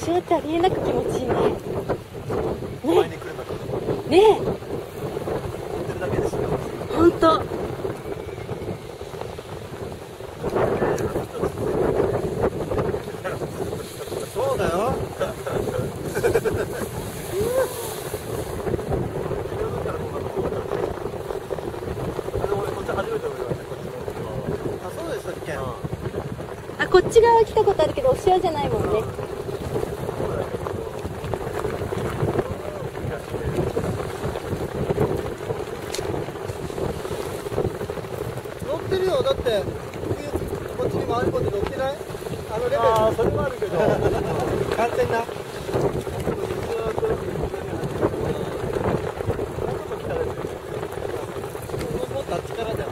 塩ってありえなく気持ちいいね。 前に来るんだからねえ。 乗ってるだけですよ。 ほんと。 そうだよ。あ、そうでしたっけ。 あ、こっち側来たことあるけど、お塩じゃないもんね。 乗ってるよ。だってこっちに回り込んで乗ってない？あのレベル。ああ、それもあるけど完全な。もっとあっちからだよ。